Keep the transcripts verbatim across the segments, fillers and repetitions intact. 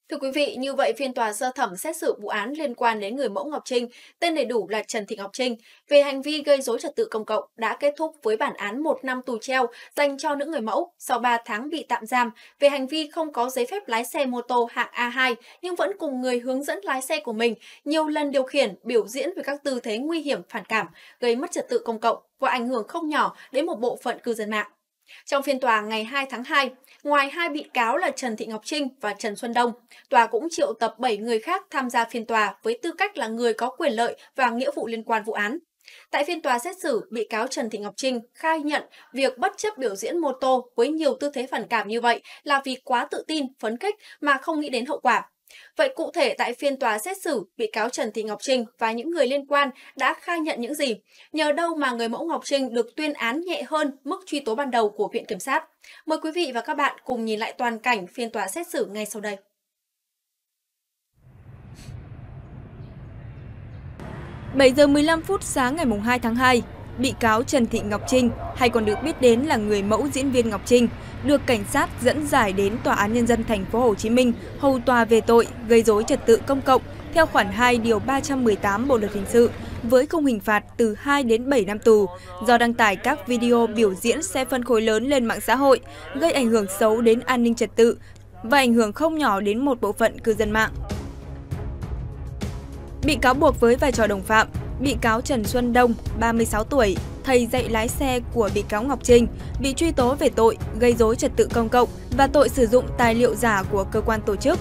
Thưa quý vị, như vậy phiên tòa sơ thẩm xét xử vụ án liên quan đến người mẫu Ngọc Trinh, tên đầy đủ là Trần Thị Ngọc Trinh, về hành vi gây rối trật tự công cộng đã kết thúc với bản án một năm tù treo dành cho nữ người mẫu sau ba tháng bị tạm giam về hành vi không có giấy phép lái xe mô tô hạng A hai nhưng vẫn cùng người hướng dẫn lái xe của mình nhiều lần điều khiển, biểu diễn với các tư thế nguy hiểm phản cảm, gây mất trật tự công cộng và ảnh hưởng không nhỏ đến một bộ phận cư dân mạng. Trong phiên tòa ngày hai tháng hai, ngoài hai bị cáo là Trần Thị Ngọc Trinh và Trần Xuân Đông, tòa cũng triệu tập bảy người khác tham gia phiên tòa với tư cách là người có quyền lợi và nghĩa vụ liên quan vụ án. Tại phiên tòa xét xử, bị cáo Trần Thị Ngọc Trinh khai nhận việc bất chấp biểu diễn mô tô với nhiều tư thế phản cảm như vậy là vì quá tự tin, phấn khích mà không nghĩ đến hậu quả. Vậy cụ thể tại phiên tòa xét xử, bị cáo Trần Thị Ngọc Trinh và những người liên quan đã khai nhận những gì? Nhờ đâu mà người mẫu Ngọc Trinh được tuyên án nhẹ hơn mức truy tố ban đầu của Viện Kiểm sát? Mời quý vị và các bạn cùng nhìn lại toàn cảnh phiên tòa xét xử ngay sau đây. bảy giờ mười lăm phút sáng ngày hai tháng hai, bị cáo Trần Thị Ngọc Trinh, hay còn được biết đến là người mẫu diễn viên Ngọc Trinh, được cảnh sát dẫn giải đến Tòa án Nhân dân Thành phố Hồ Chí Minh hầu tòa về tội gây rối trật tự công cộng theo khoản hai điều ba trăm mười tám Bộ luật hình sự với khung hình phạt từ hai đến bảy năm tù do đăng tải các video biểu diễn xe phân khối lớn lên mạng xã hội, gây ảnh hưởng xấu đến an ninh trật tự và ảnh hưởng không nhỏ đến một bộ phận cư dân mạng. Bị cáo buộc với vai trò đồng phạm, bị cáo Trần Xuân Đông, ba mươi sáu tuổi, thầy dạy lái xe của bị cáo Ngọc Trinh, bị truy tố về tội gây rối trật tự công cộng và tội sử dụng tài liệu giả của cơ quan tổ chức.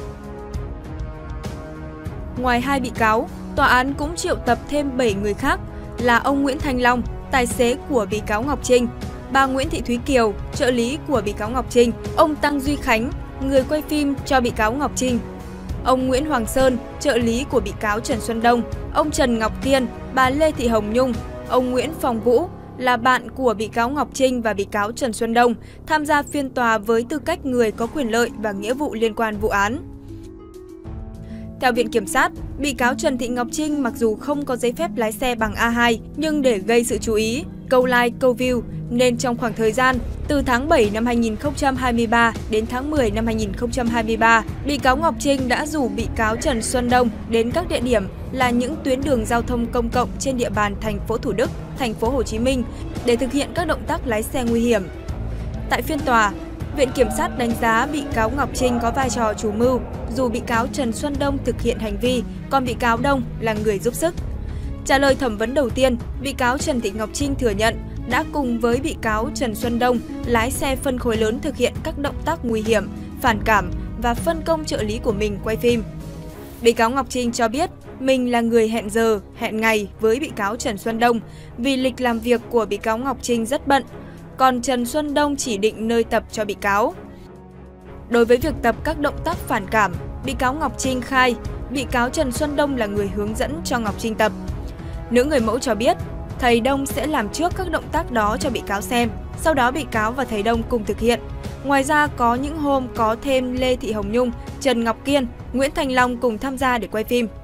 Ngoài hai bị cáo, tòa án cũng triệu tập thêm bảy người khác là ông Nguyễn Thanh Long, tài xế của bị cáo Ngọc Trinh, bà Nguyễn Thị Thúy Kiều, trợ lý của bị cáo Ngọc Trinh, ông Tăng Duy Khánh, người quay phim cho bị cáo Ngọc Trinh, ông Nguyễn Hoàng Sơn, trợ lý của bị cáo Trần Xuân Đông, ông Trần Ngọc Kiên, bà Lê Thị Hồng Nhung, ông Nguyễn Phong Vũ là bạn của bị cáo Ngọc Trinh và bị cáo Trần Xuân Đông tham gia phiên tòa với tư cách người có quyền lợi và nghĩa vụ liên quan vụ án. Theo Viện Kiểm sát, bị cáo Trần Thị Ngọc Trinh mặc dù không có giấy phép lái xe bằng A hai nhưng để gây sự chú ý, câu like, câu view nên trong khoảng thời gian từ tháng bảy năm hai nghìn không trăm hai mươi ba đến tháng mười năm hai nghìn không trăm hai mươi ba, bị cáo Ngọc Trinh đã rủ bị cáo Trần Xuân Đông đến các địa điểm là những tuyến đường giao thông công cộng trên địa bàn thành phố Thủ Đức, thành phố Hồ Chí Minh để thực hiện các động tác lái xe nguy hiểm. Tại phiên tòa, Viện Kiểm sát đánh giá bị cáo Ngọc Trinh có vai trò chủ mưu, dù bị cáo Trần Xuân Đông thực hiện hành vi, còn bị cáo Đông là người giúp sức. Trả lời thẩm vấn đầu tiên, bị cáo Trần Thị Ngọc Trinh thừa nhận đã cùng với bị cáo Trần Xuân Đông lái xe phân khối lớn thực hiện các động tác nguy hiểm, phản cảm và phân công trợ lý của mình quay phim. Bị cáo Ngọc Trinh cho biết mình là người hẹn giờ, hẹn ngày với bị cáo Trần Xuân Đông vì lịch làm việc của bị cáo Ngọc Trinh rất bận, còn Trần Xuân Đông chỉ định nơi tập cho bị cáo. Đối với việc tập các động tác phản cảm, bị cáo Ngọc Trinh khai bị cáo Trần Xuân Đông là người hướng dẫn cho Ngọc Trinh tập. Nữ người mẫu cho biết, thầy Đông sẽ làm trước các động tác đó cho bị cáo xem, sau đó bị cáo và thầy Đông cùng thực hiện. Ngoài ra, có những hôm có thêm Lê Thị Hồng Nhung, Trần Ngọc Kiên, Nguyễn Thanh Long cùng tham gia để quay phim.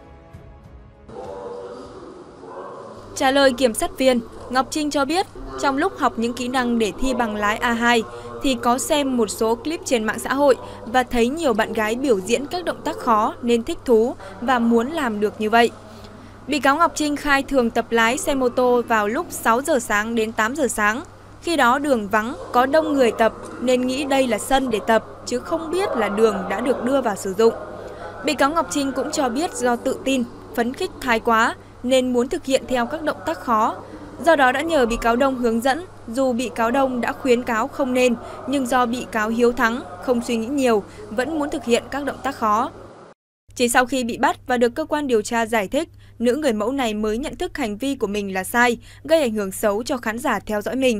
Trả lời kiểm sát viên, Ngọc Trinh cho biết, trong lúc học những kỹ năng để thi bằng lái A hai thì có xem một số clip trên mạng xã hội và thấy nhiều bạn gái biểu diễn các động tác khó nên thích thú và muốn làm được như vậy. Bị cáo Ngọc Trinh khai thường tập lái xe mô tô vào lúc sáu giờ sáng đến tám giờ sáng. Khi đó đường vắng, có đông người tập nên nghĩ đây là sân để tập, chứ không biết là đường đã được đưa vào sử dụng. Bị cáo Ngọc Trinh cũng cho biết do tự tin, phấn khích thái quá nên muốn thực hiện theo các động tác khó. Do đó đã nhờ bị cáo Đông hướng dẫn, dù bị cáo Đông đã khuyến cáo không nên, nhưng do bị cáo hiếu thắng, không suy nghĩ nhiều, vẫn muốn thực hiện các động tác khó. Chỉ sau khi bị bắt và được cơ quan điều tra giải thích, nữ người mẫu này mới nhận thức hành vi của mình là sai, gây ảnh hưởng xấu cho khán giả theo dõi mình.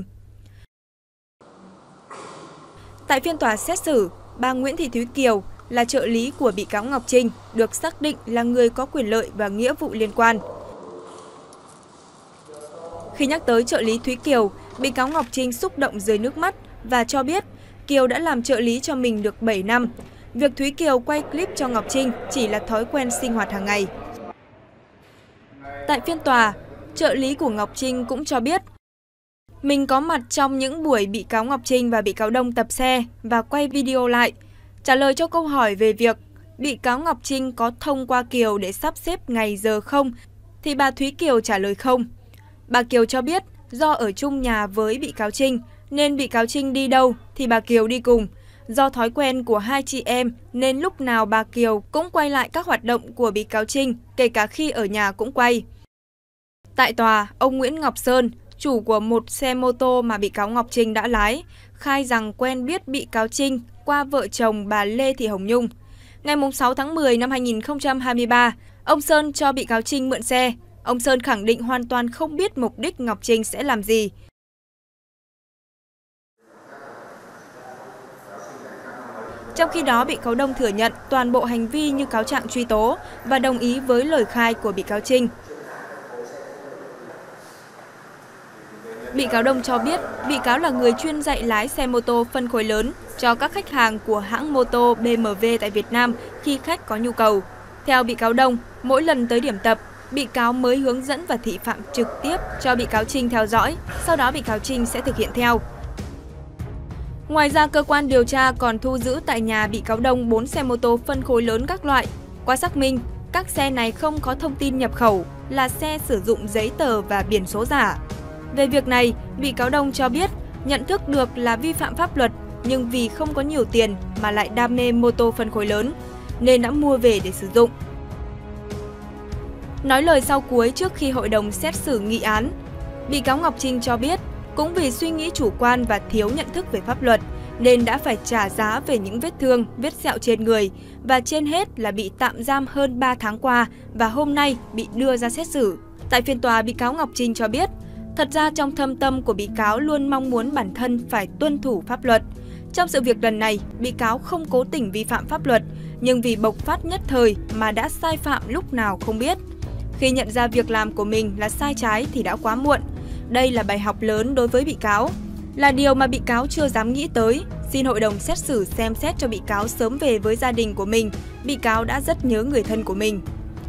Tại phiên tòa xét xử, bà Nguyễn Thị Thúy Kiều là trợ lý của bị cáo Ngọc Trinh, được xác định là người có quyền lợi và nghĩa vụ liên quan. Khi nhắc tới trợ lý Thúy Kiều, bị cáo Ngọc Trinh xúc động rơi nước mắt và cho biết Kiều đã làm trợ lý cho mình được bảy năm. Việc Thúy Kiều quay clip cho Ngọc Trinh chỉ là thói quen sinh hoạt hàng ngày. Tại phiên tòa, trợ lý của Ngọc Trinh cũng cho biết mình có mặt trong những buổi bị cáo Ngọc Trinh và bị cáo Đông tập xe và quay video lại. Trả lời cho câu hỏi về việc bị cáo Ngọc Trinh có thông qua Kiều để sắp xếp ngày giờ không, thì bà Thúy Kiều trả lời không. Bà Kiều cho biết do ở chung nhà với bị cáo Trinh, nên bị cáo Trinh đi đâu thì bà Kiều đi cùng. Do thói quen của hai chị em nên lúc nào bà Kiều cũng quay lại các hoạt động của bị cáo Trinh, kể cả khi ở nhà cũng quay. Tại tòa, ông Nguyễn Ngọc Sơn, chủ của một xe mô tô mà bị cáo Ngọc Trinh đã lái, khai rằng quen biết bị cáo Trinh qua vợ chồng bà Lê Thị Hồng Nhung. Ngày sáu tháng mười năm hai nghìn không trăm hai mươi ba, ông Sơn cho bị cáo Trinh mượn xe. Ông Sơn khẳng định hoàn toàn không biết mục đích Ngọc Trinh sẽ làm gì. Trong khi đó, bị cáo Đông thừa nhận toàn bộ hành vi như cáo trạng truy tố và đồng ý với lời khai của bị cáo Trinh. Bị cáo Đông cho biết, bị cáo là người chuyên dạy lái xe mô tô phân khối lớn cho các khách hàng của hãng mô tô B M W tại Việt Nam khi khách có nhu cầu. Theo bị cáo Đông, mỗi lần tới điểm tập, bị cáo mới hướng dẫn và thị phạm trực tiếp cho bị cáo Trinh theo dõi, sau đó bị cáo Trinh sẽ thực hiện theo. Ngoài ra, cơ quan điều tra còn thu giữ tại nhà bị cáo Đông bốn xe mô tô phân khối lớn các loại. Qua xác minh, các xe này không có thông tin nhập khẩu, là xe sử dụng giấy tờ và biển số giả. Về việc này, bị cáo Đông cho biết nhận thức được là vi phạm pháp luật, nhưng vì không có nhiều tiền mà lại đam mê mô tô phân khối lớn, nên đã mua về để sử dụng. Nói lời sau cuối trước khi hội đồng xét xử nghị án, bị cáo Ngọc Trinh cho biết cũng vì suy nghĩ chủ quan và thiếu nhận thức về pháp luật nên đã phải trả giá về những vết thương, vết sẹo trên người và trên hết là bị tạm giam hơn ba tháng qua và hôm nay bị đưa ra xét xử. Tại phiên tòa, bị cáo Ngọc Trinh cho biết thật ra trong thâm tâm của bị cáo luôn mong muốn bản thân phải tuân thủ pháp luật. Trong sự việc lần này, bị cáo không cố tình vi phạm pháp luật, nhưng vì bộc phát nhất thời mà đã sai phạm lúc nào không biết. Khi nhận ra việc làm của mình là sai trái thì đã quá muộn. Đây là bài học lớn đối với bị cáo, là điều mà bị cáo chưa dám nghĩ tới. Xin hội đồng xét xử xem xét cho bị cáo sớm về với gia đình của mình, bị cáo đã rất nhớ người thân của mình.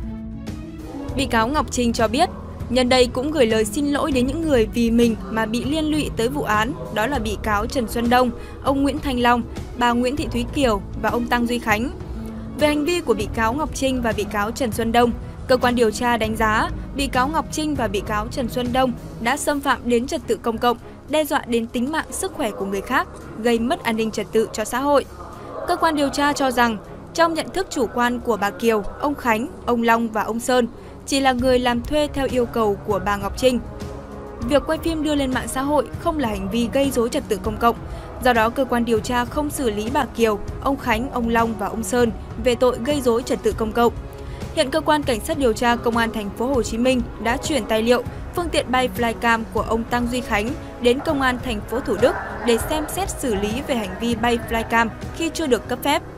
Bị cáo Ngọc Trinh cho biết, nhân đây cũng gửi lời xin lỗi đến những người vì mình mà bị liên lụy tới vụ án, đó là bị cáo Trần Xuân Đông, ông Nguyễn Thanh Long, bà Nguyễn Thị Thúy Kiều và ông Tăng Duy Khánh. Về hành vi của bị cáo Ngọc Trinh và bị cáo Trần Xuân Đông, cơ quan điều tra đánh giá bị cáo Ngọc Trinh và bị cáo Trần Xuân Đông đã xâm phạm đến trật tự công cộng, đe dọa đến tính mạng sức khỏe của người khác, gây mất an ninh trật tự cho xã hội. Cơ quan điều tra cho rằng, trong nhận thức chủ quan của bà Kiều, ông Khánh, ông Long và ông Sơn, chỉ là người làm thuê theo yêu cầu của bà Ngọc Trinh. Việc quay phim đưa lên mạng xã hội không là hành vi gây rối trật tự công cộng. Do đó, cơ quan điều tra không xử lý bà Kiều, ông Khánh, ông Long và ông Sơn về tội gây rối trật tự công cộng. Hiện cơ quan cảnh sát điều tra công an thành phố Hồ Chí Minh đã chuyển tài liệu, phương tiện bay flycam của ông Tăng Duy Khánh đến công an thành phố Thủ Đức để xem xét xử lý về hành vi bay flycam khi chưa được cấp phép.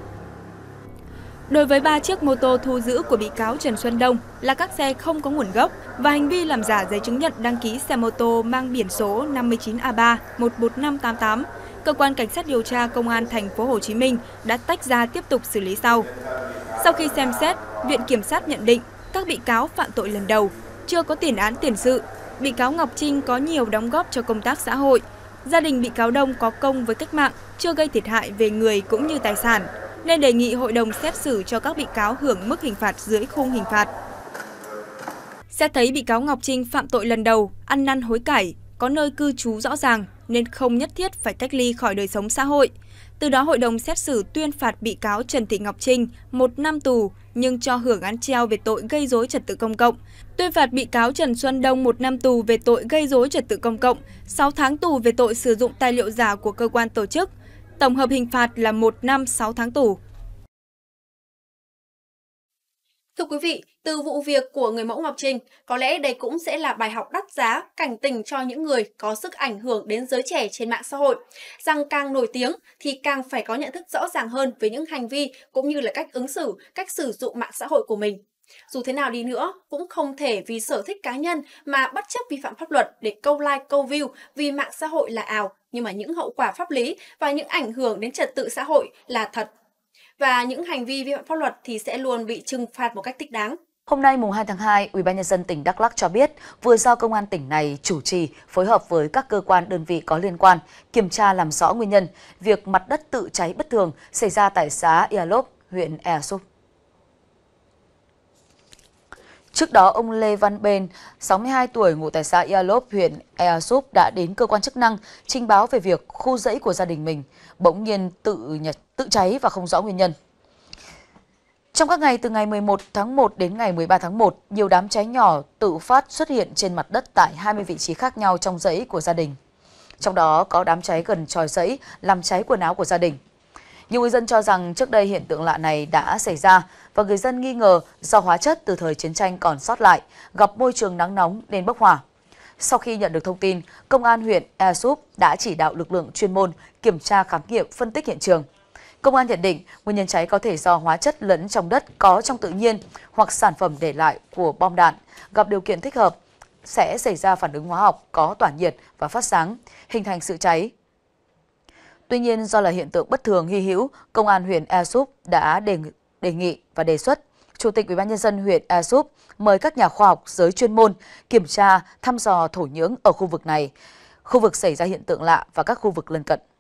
Đối với ba chiếc mô tô thu giữ của bị cáo Trần Xuân Đông là các xe không có nguồn gốc và hành vi làm giả giấy chứng nhận đăng ký xe mô tô mang biển số năm chín A ba một một năm tám tám, cơ quan cảnh sát điều tra công an thành phố Hồ Chí Minh đã tách ra tiếp tục xử lý sau. Sau khi xem xét, Viện Kiểm sát nhận định các bị cáo phạm tội lần đầu, chưa có tiền án tiền sự. Bị cáo Ngọc Trinh có nhiều đóng góp cho công tác xã hội. Gia đình bị cáo Đông có công với cách mạng, chưa gây thiệt hại về người cũng như tài sản, nên đề nghị hội đồng xét xử cho các bị cáo hưởng mức hình phạt dưới khung hình phạt. Xét thấy bị cáo Ngọc Trinh phạm tội lần đầu, ăn năn hối cải, có nơi cư trú rõ ràng nên không nhất thiết phải cách ly khỏi đời sống xã hội. Từ đó, hội đồng xét xử tuyên phạt bị cáo Trần Thị Ngọc Trinh một năm tù nhưng cho hưởng án treo về tội gây rối trật tự công cộng. Tuyên phạt bị cáo Trần Xuân Đông một năm tù về tội gây rối trật tự công cộng, sáu tháng tù về tội sử dụng tài liệu giả của cơ quan tổ chức. Tổng hợp hình phạt là một năm sáu tháng tù. Thưa quý vị, từ vụ việc của người mẫu Ngọc Trinh, có lẽ đây cũng sẽ là bài học đắt giá, cảnh tỉnh cho những người có sức ảnh hưởng đến giới trẻ trên mạng xã hội, rằng càng nổi tiếng thì càng phải có nhận thức rõ ràng hơn về những hành vi cũng như là cách ứng xử, cách sử dụng mạng xã hội của mình. Dù thế nào đi nữa, cũng không thể vì sở thích cá nhân mà bất chấp vi phạm pháp luật để câu like, câu view vì mạng xã hội là ảo, nhưng mà những hậu quả pháp lý và những ảnh hưởng đến trật tự xã hội là thật. Và những hành vi vi phạm pháp luật thì sẽ luôn bị trừng phạt một cách thích đáng. Hôm nay mùng hai tháng hai, Ủy ban nhân dân tỉnh Đắk Lắk cho biết vừa giao công an tỉnh này chủ trì phối hợp với các cơ quan đơn vị có liên quan kiểm tra làm rõ nguyên nhân việc mặt đất tự cháy bất thường xảy ra tại xã Ia Lop, huyện Ea Súp. Trước đó, ông Lê Văn Bên, sáu mươi hai tuổi, ngụ tại xã Ea Lốp, huyện Ea Súp đã đến cơ quan chức năng trình báo về việc khu rẫy của gia đình mình bỗng nhiên tự nhật, tự cháy và không rõ nguyên nhân. Trong các ngày từ ngày mười một tháng một đến ngày mười ba tháng một, nhiều đám cháy nhỏ tự phát xuất hiện trên mặt đất tại hai mươi vị trí khác nhau trong rẫy của gia đình. Trong đó có đám cháy gần chòi rẫy làm cháy quần áo của gia đình. Nhiều người dân cho rằng trước đây hiện tượng lạ này đã xảy ra và người dân nghi ngờ do hóa chất từ thời chiến tranh còn sót lại, gặp môi trường nắng nóng nên bốc hỏa. Sau khi nhận được thông tin, Công an huyện Ea Súp đã chỉ đạo lực lượng chuyên môn kiểm tra khám nghiệm phân tích hiện trường. Công an nhận định nguyên nhân cháy có thể do hóa chất lẫn trong đất có trong tự nhiên hoặc sản phẩm để lại của bom đạn, gặp điều kiện thích hợp sẽ xảy ra phản ứng hóa học có tỏa nhiệt và phát sáng, hình thành sự cháy. Tuy nhiên, do là hiện tượng bất thường hy hữu, Công an huyện Ea Súp đã đề, đề nghị và đề xuất Chủ tịch Ủy ban nhân dân huyện Ea Súp mời các nhà khoa học giới chuyên môn kiểm tra, thăm dò thổ nhưỡng ở khu vực này, khu vực xảy ra hiện tượng lạ và các khu vực lân cận.